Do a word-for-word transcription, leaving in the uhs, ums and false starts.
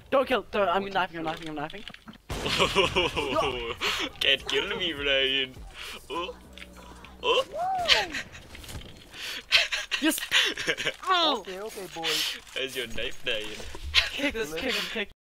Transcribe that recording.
Don't kill. Don't, I'm knifing. I'm knifing. I'm knifing. Oh, can't kill me, Brian. Oh, oh. Yes. Oh. Okay, okay, boys. How's your knife dying? Kick this. Kick him. Kick.